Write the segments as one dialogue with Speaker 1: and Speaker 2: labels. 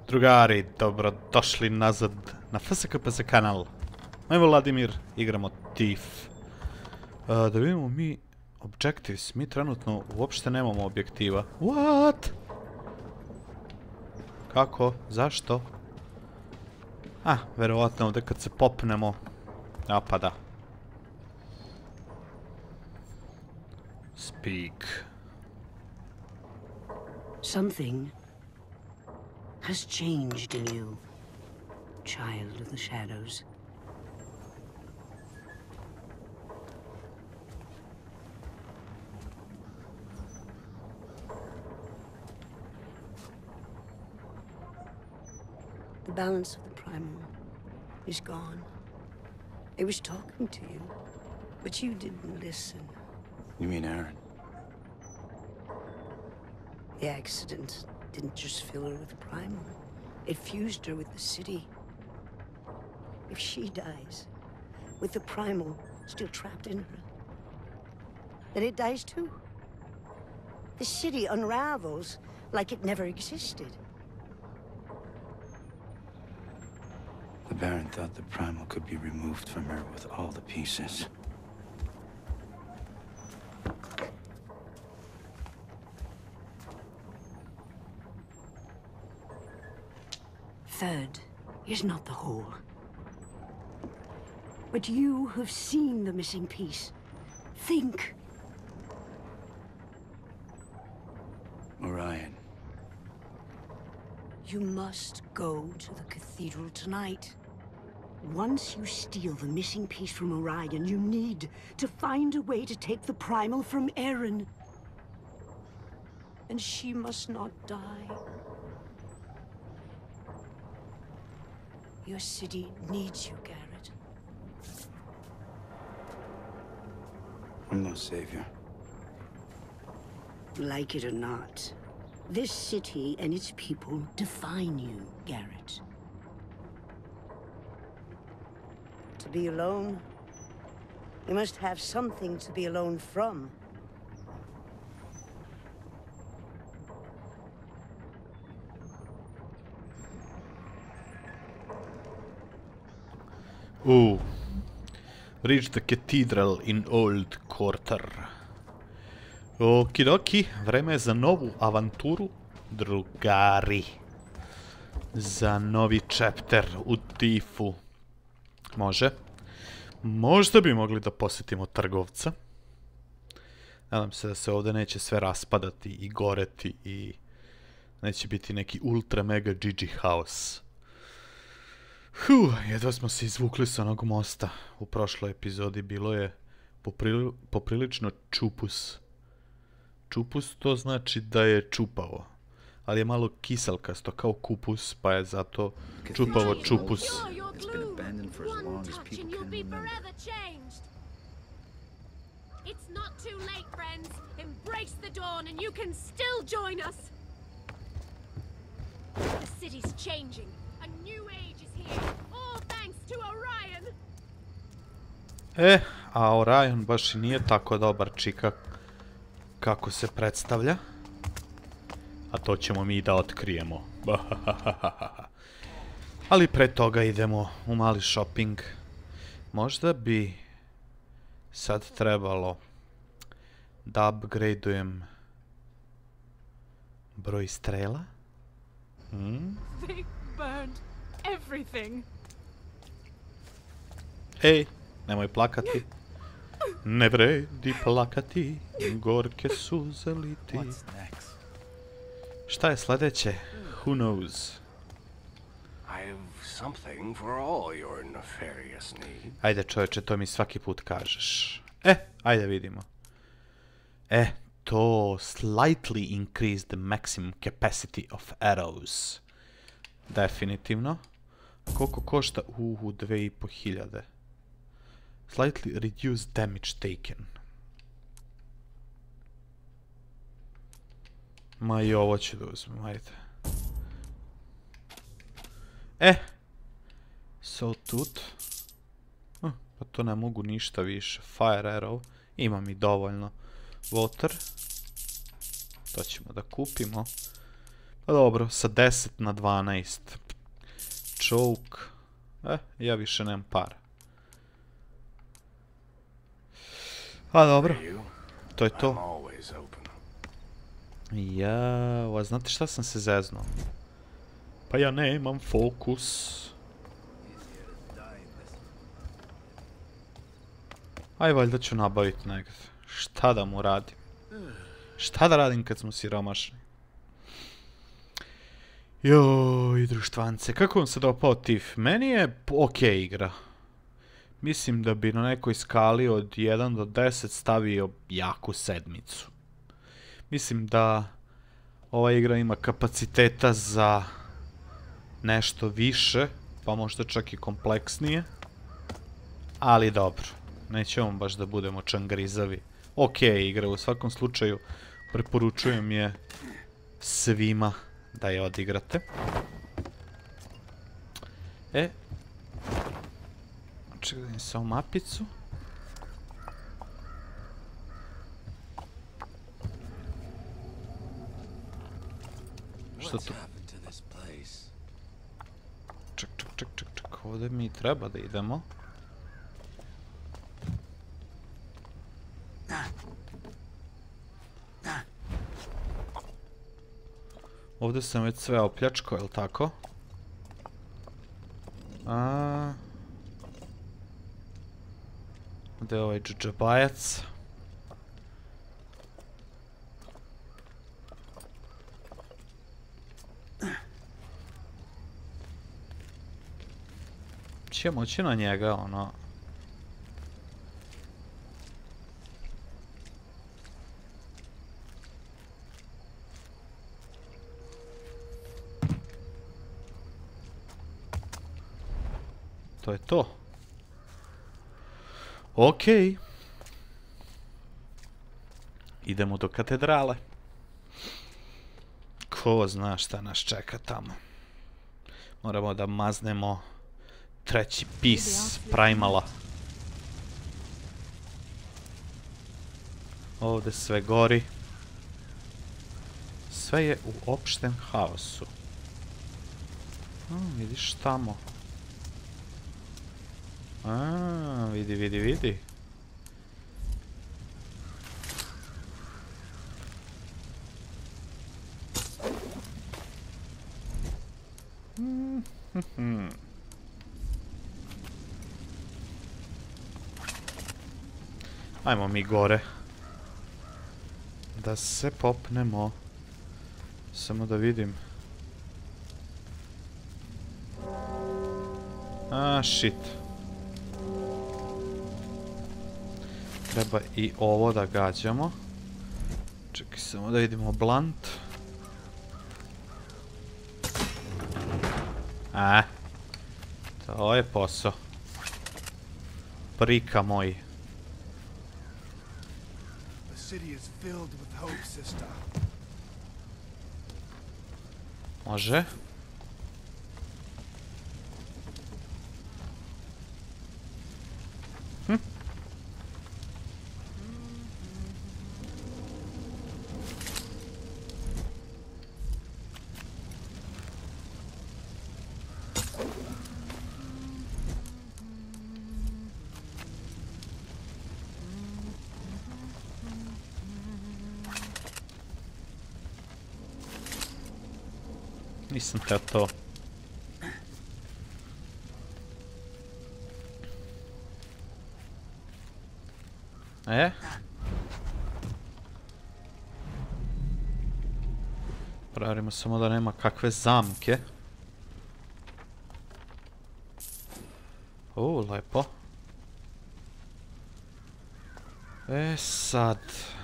Speaker 1: Drugari, dobrodošli nazad na FSKPZ kanal. Evo Vladimir, igramo Thief. Da vidimo mi objectives, mi trenutno uopšte nemamo objektiva. What? Kako? Zašto? Verovatno ovdje kad se popnemo napada. Speak.
Speaker 2: Something has changed in you, child of the shadows. The balance of the primal is gone. It was talking to you, but you didn't listen.
Speaker 3: You mean Aaron?
Speaker 2: The accident didn't just fill her with primal. It fused her with the city. If she dies, with the primal still trapped in her, then it dies too. The city unravels like it never existed.
Speaker 3: The Baron thought the primal could be removed from her with all the pieces.
Speaker 2: Third is not the whole. But you have seen the missing piece. Think.
Speaker 3: Orion.
Speaker 2: You must go to the cathedral tonight. Once you steal the missing piece from Orion, you need to find a way to take the primal from Erin. And she must not die. Your city needs you, Garrett.
Speaker 3: I'm no savior.
Speaker 2: Like it or not, this city and its people define you, Garrett. To be alone, you must have something to be alone from.
Speaker 1: Reach the cathedral in Old Quarter. Okidoki, vreme je za novu avanturu, drugari. Za novi chapter u Thiefu. Može. Možda bi mogli da posjetimo trgovca. Nadam se da se ovdje neće sve raspadati i goreti i neće biti neki ultra mega GG house. Jedva smo se izvukli s onog mosta. U prošloj epizodi bilo je poprilično čupus. Čupus to znači da je čupavo, ali je malo kiselkasto kao kupus, pa je zato čupavo čupus. A Orion baš i nije tako dobar čika kako se predstavlja. A to ćemo mi da otkrijemo. Ali pre toga idemo u mali shopping. Možda bi sad trebalo da upgradeujem broj strela. Ej, nemoj plakati. Ne vredi plakati, gorke suze liti. Šta je sledeće? Who knows? Ajde čovječe, to mi svaki put kažeš. Ajde vidimo. To slightly increase the maximum capacity of arrows. Definitivno. Koliko košta? 2500. Slightly reduce damage taken. Ma i ovo ću da uzmem, ajde. Sawtooth. Pa to ne mogu ništa više. Fire arrow. Imam i dovoljno. Water. To ćemo da kupimo. Pa dobro, sa 10 na 12. Choke. Ja više nemam para. A dobro. To je to. Ja, znate šta sam se zeznuo? Pa ja nemam fokus. Aj, valjda ću nabaviti negdje. Šta da mu radim? Šta da radim kad smo siromašni? Joj, društvance, kako vam se dopao TIF? Meni je okej igra. Mislim da bi na nekoj skali od 1 do 10 stavio jaku 7. Mislim da ova igra ima kapaciteta za nešto više, pa možda čak i kompleksnije. Ali dobro, nećemo baš da budemo čangrizavi. Okej igra, u svakom slučaju preporučujem je svima da je odigrate. Čekaj da im samo mapicu. Što tu? Ček, ovdje mi treba da idemo. Ovdje sam već sve opljačkao, jel' tako? Gdje je ovaj džabajac? Će moći na njega, ono... To je to. Okej. Idemo do katedrale. Ko zna šta nas čeka tamo. Moramo da maznemo 3. pis Primala. Ovdje sve gori. Sve je u opštem haosu. Vidiš tamo. Vidi. Ajmo mi gore. Da se popnemo. Samo da vidim. Shit. Treba i ovo da gađamo. Čekaj samo da vidimo blunt. To je posao. Prika moj. Može. Nisam teo to. Provjerimo samo da nema kakve zamke. Lepo. Sad.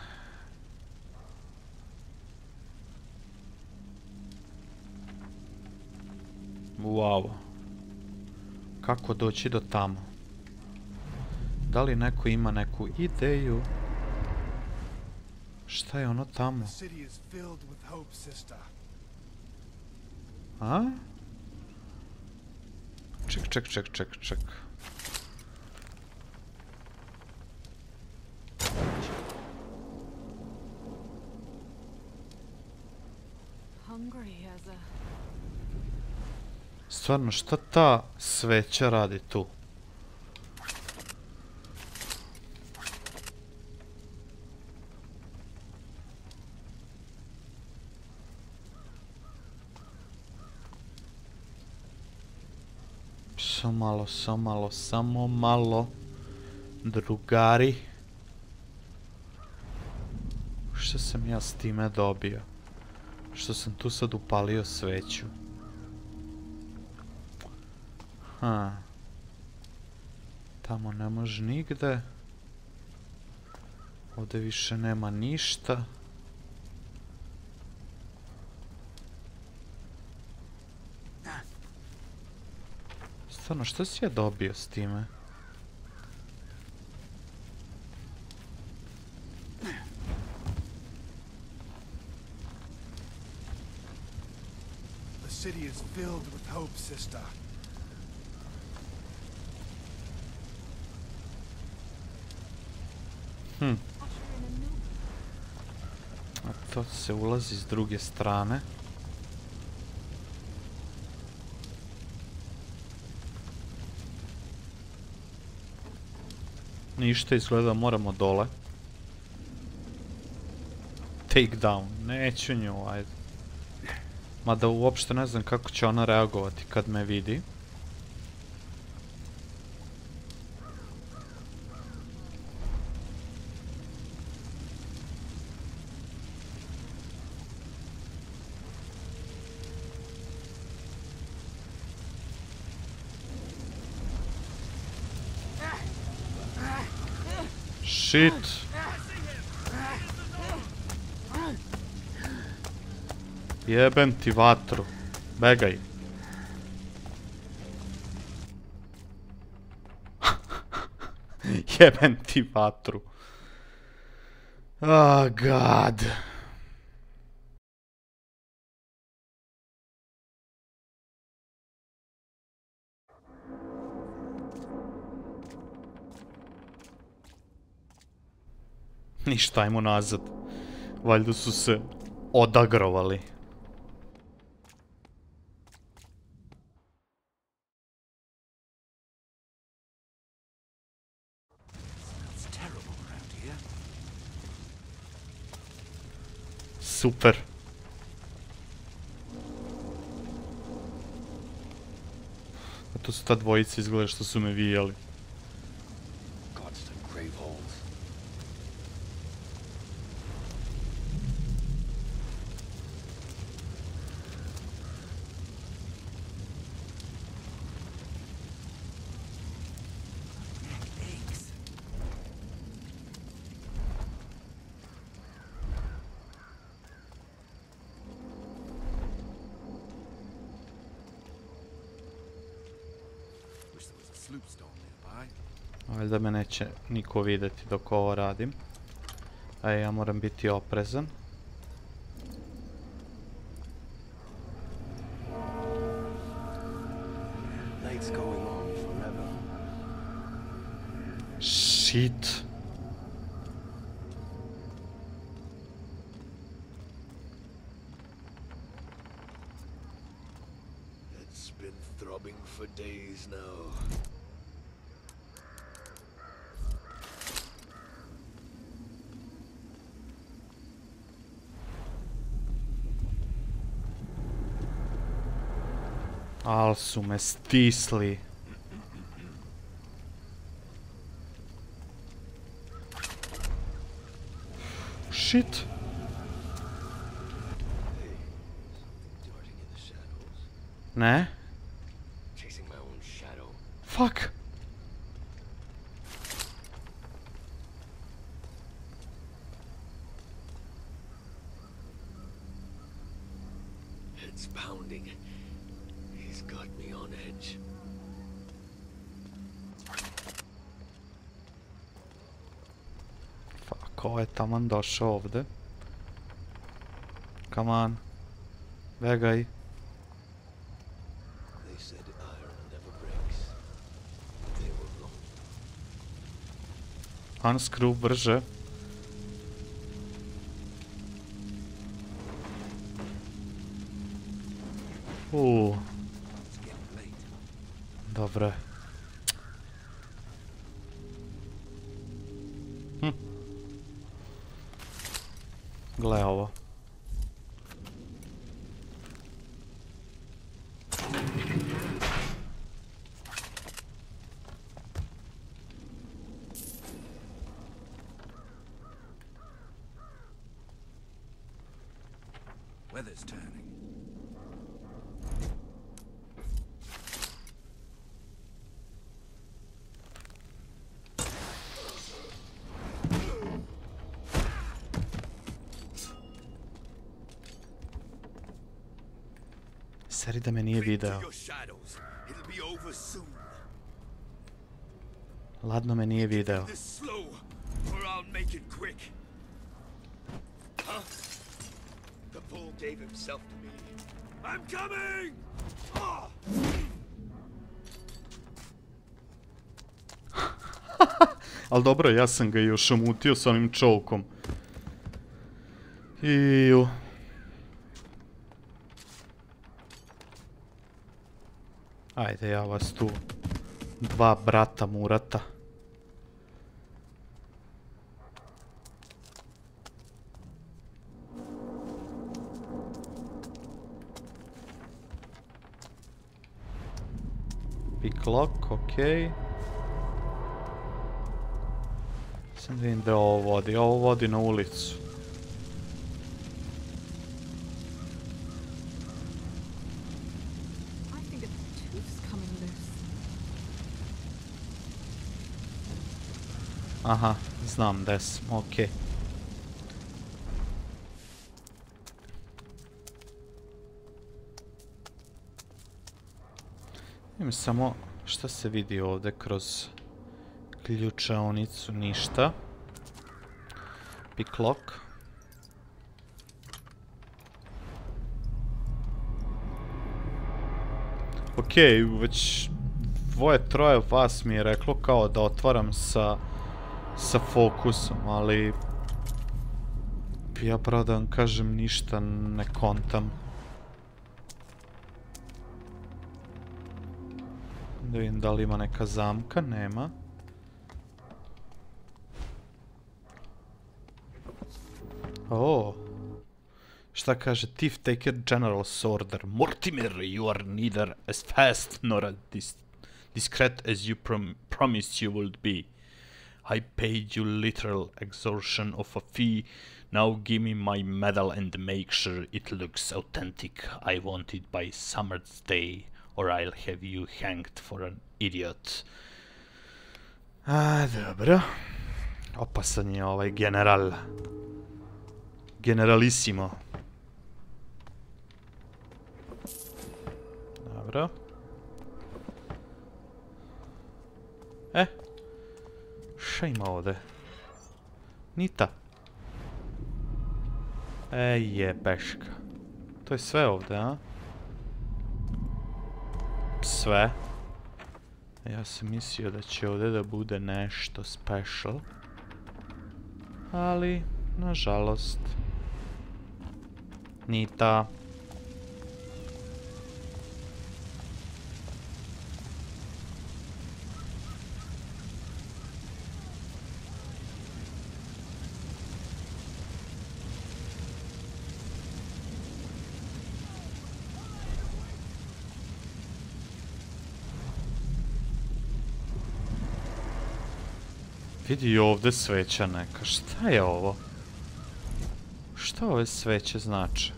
Speaker 1: Wow. Kako doći do tamo? Da li neko ima neku ideju? Šta je ono tamo? Ček.
Speaker 4: Hungry as
Speaker 1: Stvarno, šta ta sveća radi tu? Samo malo. Drugari. Šta sam ja s time dobio? Što sam tu sad upalio sveću? Tamo ne može nigde. Ovdje više nema ništa. Stvarno, šta si ja dobio s time?
Speaker 4: The city is filled with hope, sister.
Speaker 1: A to se ulazi s druge strane. Ništa, izgleda moramo dole. Take down. Neću nju, ajde. Mada uopšte ne znam kako će ona reagovati kad me vidi. Shit. Jebem ti vatru. Begaj. Jebem ti vatru. Oh god. Ništa, ajmo nazad. Valjda su se odagrovali. Super. A to su ta dvojica, izgleda što su me vijali. Valjda me neće niko vidjeti dok ovo radim. A ja moram biti oprezan. Shit.
Speaker 4: It's been throbbing for days now.
Speaker 1: Al su me stisli. Shit. Ne? Fuck.
Speaker 4: It's pounding. He's got me on edge.
Speaker 1: Fuck, ovo je taman došao ovdje. Come on. Begaj.
Speaker 4: They said iron never breaks. They were wrong.
Speaker 1: Unscrew brže. Dobro je. Gle ovo.
Speaker 3: Weather's turning.
Speaker 1: Seri da me nije video. Ladno me nije video. Al dobro, ja sam ga još omutio s onim čovkom. Iju. Ajde, ja vas tu. Dva brata Murata. Pick lock, okej. Sam vidim da ovo vodi. Ovo vodi na ulicu. Aha, znam da sam, okej. Vidim samo šta se vidi ovdje kroz ključaonicu, ništa. Pick lock. Okej, već troje vas mi je reklo kao da otvaram sa fokusom, ali ja pravo da vam kažem ništa ne kontam. Da vidim da li ima neka zamka, nema. O, šta kaže? Thief taker general's order. Mortimer, you are neither as fast nor as discreet as you promised you would be. I paid you literal extortion of a fee. Now give me my medal and make sure it looks authentic. I want it by summer's day, or I'll have you hanged for an idiot. A, dobro. Opasan je ovaj general. Generalissimo. Dobro. Šta ima ovdje? Nita. Jebeška. To je sve ovdje, a? Sve. Ja sam mislio da će ovdje da bude nešto special. Ali, nažalost. Nita. Vidi ovdje sveća neka. Šta je ovo? Šta ove sveće znače?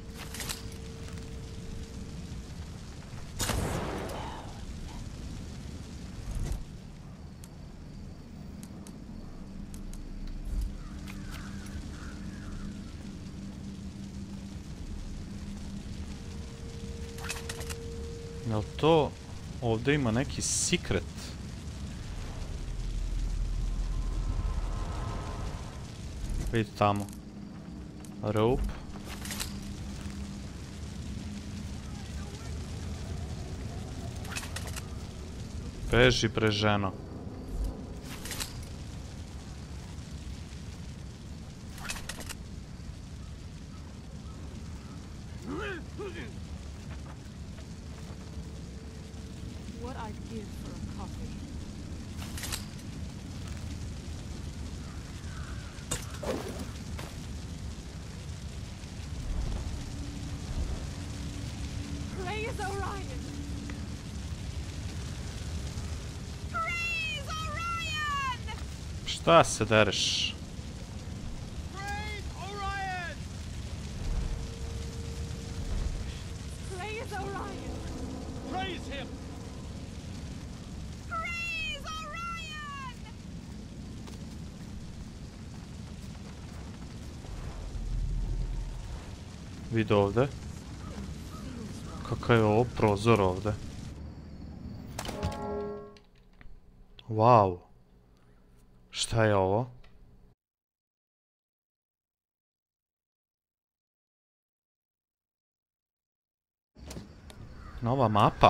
Speaker 1: Jel to... Ovdje ima neki secret? Vidi tamo. Rope. Beži bre ženo.
Speaker 5: what I'd give for a coffee. Praise Orion! Praise Orion!
Speaker 1: Šta se dereš?
Speaker 4: Praise Orion!
Speaker 5: Praise Orion!
Speaker 4: Praise him!
Speaker 5: Praise Orion!
Speaker 1: Vidi ovdje. Kakav je ovo prozor ovdje. Wow. Šta je ovo? Nova mapa.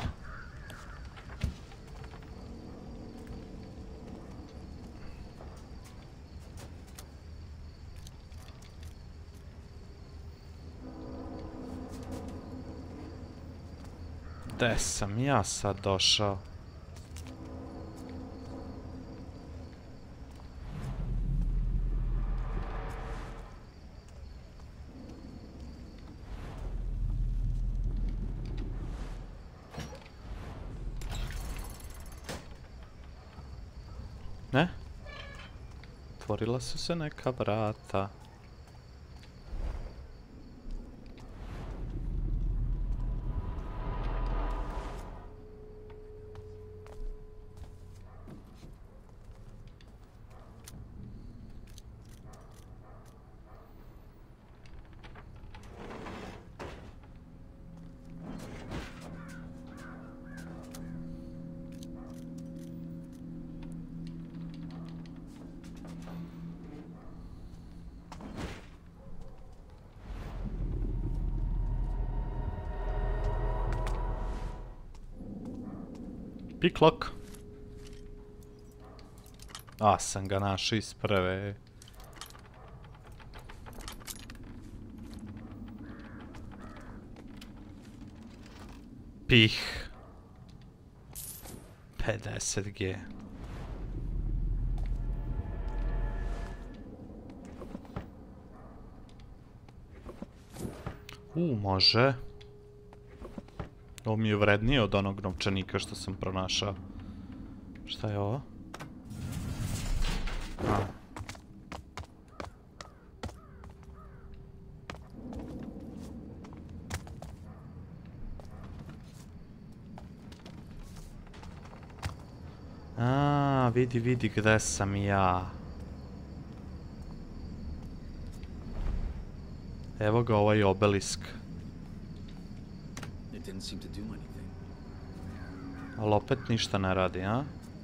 Speaker 1: Gde sam ja sad došao? Ne? Otvorila su se neka vrata. Piklok. A, sam ga našao iz prve. Pih. 50G. Može. Ovo mi je vrednije od onog novčanika što sam pronašao. Šta je ovo? Vidi gde sam ja. Evo ga ovaj obelisk.
Speaker 3: It didn't seem to do anything.
Speaker 1: Ali opet ništa ne radi, a?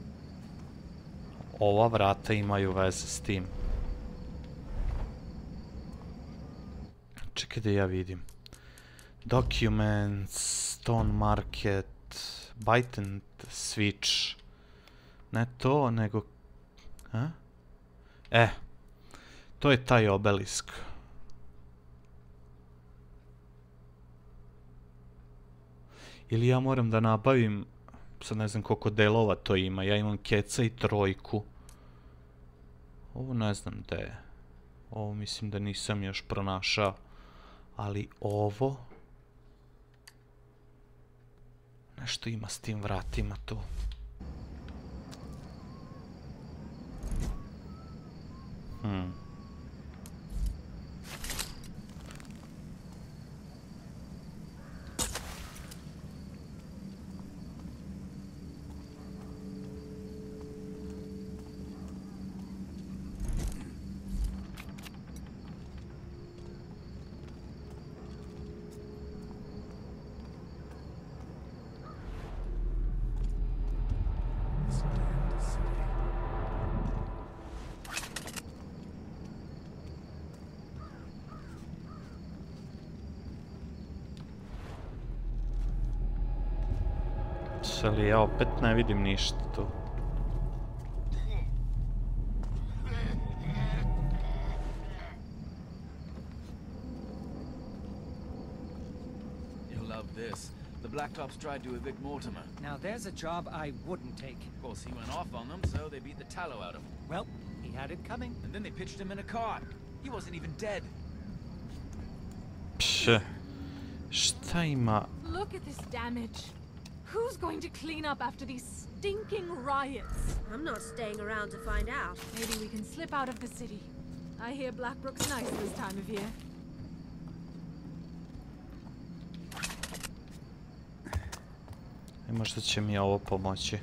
Speaker 1: Ova vrata imaju veze s tim. Čekaj da ja vidim. Documents, Stone Market, Bite and Switch. Ne to, nego... A? To je taj obelisk. Ili ja moram da nabavim... Sad ne znam koliko delova to ima. Ja imam keca i trojku. Ovo ne znam gde je. Ovo mislim da nisam još pronašao. Ali ovo... Nešto ima s tim vratima tu. Ali ja opet ne vidim ništa tu.
Speaker 4: You'll love this. The
Speaker 6: Blacktops tried to evict Mortimer.
Speaker 7: Now there's a job I wouldn't take.
Speaker 6: Of course, he went off on them, so they beat the tallow out of him.
Speaker 7: Well, he had it coming.
Speaker 6: And then they pitched him in a cart. He wasn't even dead.
Speaker 1: Pše. Šta ima?
Speaker 5: Look at this damage. Who's going to clean up after these stinking riots?
Speaker 8: I'm not staying around to find out.
Speaker 5: Maybe we can slip out of the city. I hear Blackbrook's nice this time of year.
Speaker 1: I možda će mi ovo pomoći.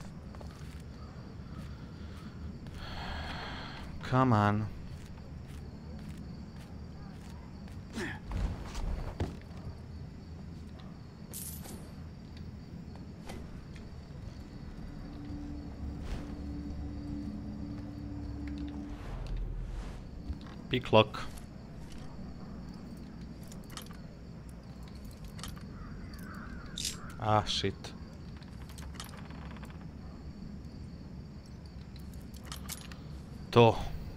Speaker 1: Come on. Pick lock. Ah, shit. To.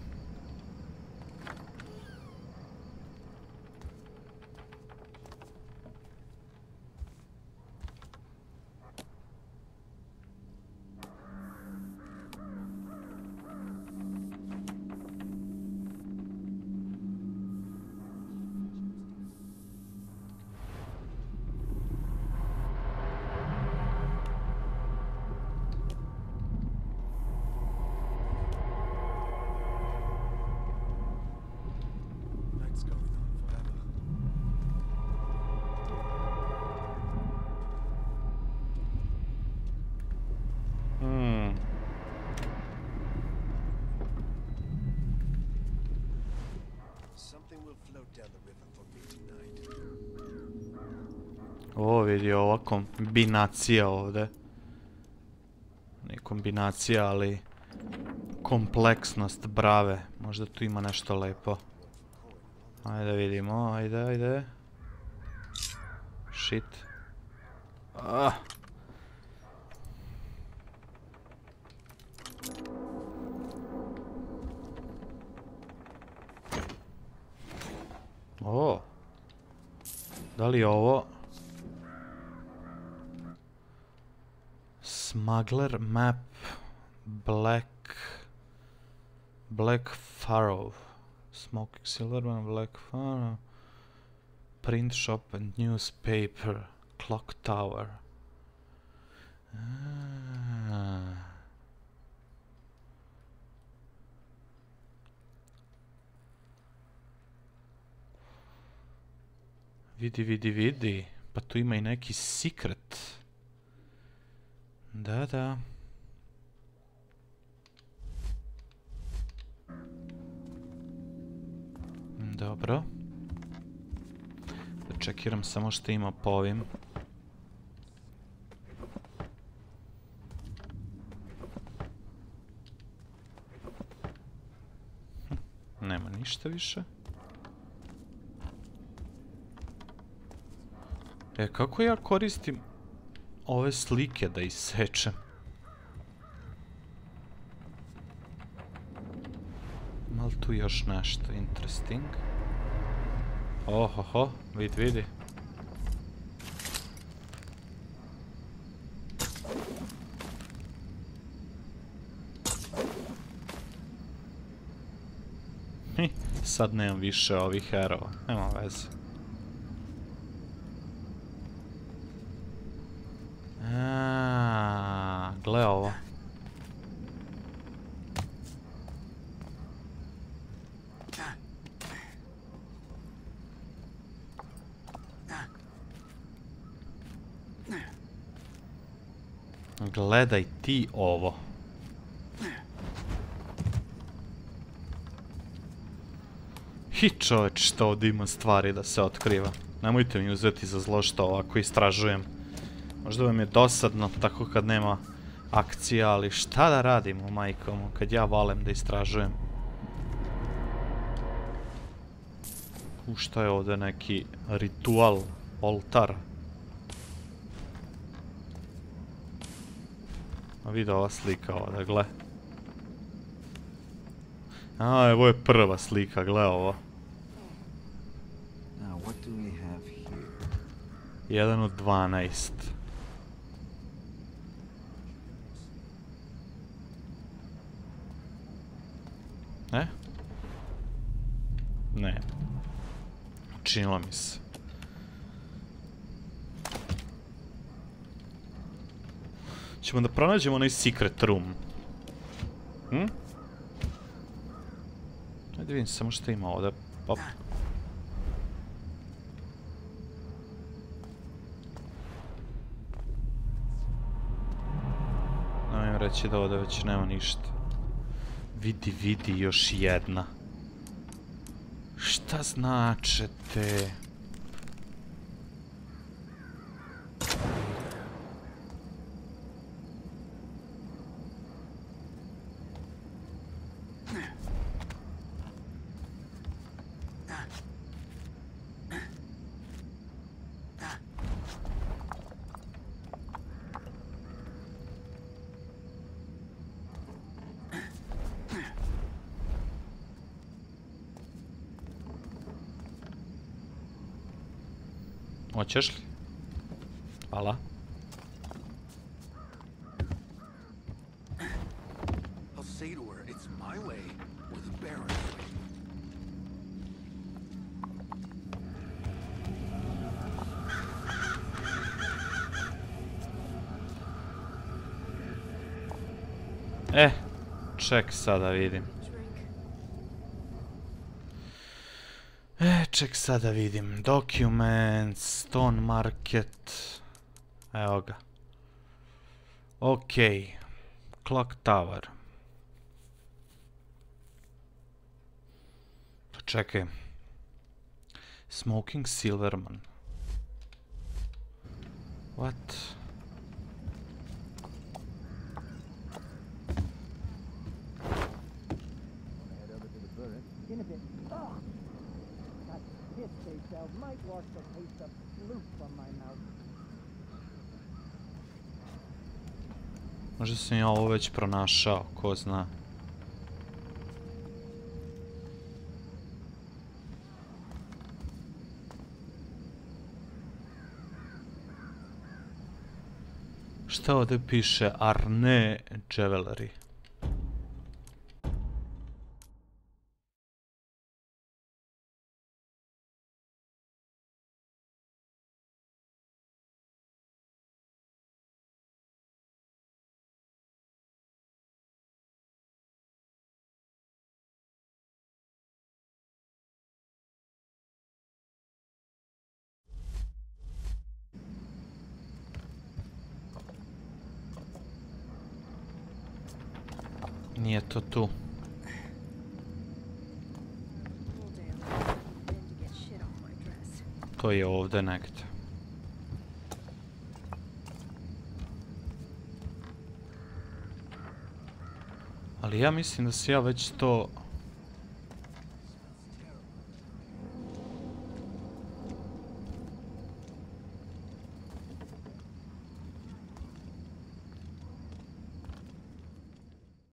Speaker 1: Ovo vidi, ova kombinacija ovdje. Ne kombinacija, ali kompleksnost brave. Možda tu ima nešto lepo. Ajde vidimo, ajde. Shit. Ah. O. Da li je ovo? Smuggler map Black Furrow. Smoking Silverman, Black Furrow. Print shop and newspaper. Clock tower. Vidi. Pa tu ima i neki secret. Da. Dobro. Da čekiram samo što ima po ovim. Nema ništa više. Kako ja koristim ove slike da isečem? Ima li tu još nešto interesting? Ohoho, vidi. Sad nemam više ovih herova, nema veze. Gle ovo. Gledaj ti ovo. Hi čoveč, što ovdje ima stvari da se otkriva. Nemojte mi uzeti za zlo što ovako istražujem. Možda vam je dosadno tako kad nema akcija, ali šta da radimo, majkomu, kad ja volim da istražujem. Šta je ovdje neki ritual, oltar. Vidi ova slika ovdje, gle. Evo je prva slika, gle ovo. 1 od 12. Ne? Ne. Činilo mi se. Ćemo da pronađemo onaj secret room. Ajde vidim samo što ima ovdje. Pop. Nemoj reći da ovdje već nema ništa. Vidi, još jedna. Šta znače te? Hoćeš li? Hvala.
Speaker 9: I'll say to her, it's my way or the Baron's way.
Speaker 1: Ček sada vidim. Ček sada vidim. Documents, Stone Market. Evo ga. Ok. Clock Tower. Čekaj. Smoking Silverman. What? Možda sam ja ovo već pronašao, ko zna. Šta ovdje piše? Arne Jewelry. Nije to tu. To je ovdje negdje. Ali ja mislim da se ja već to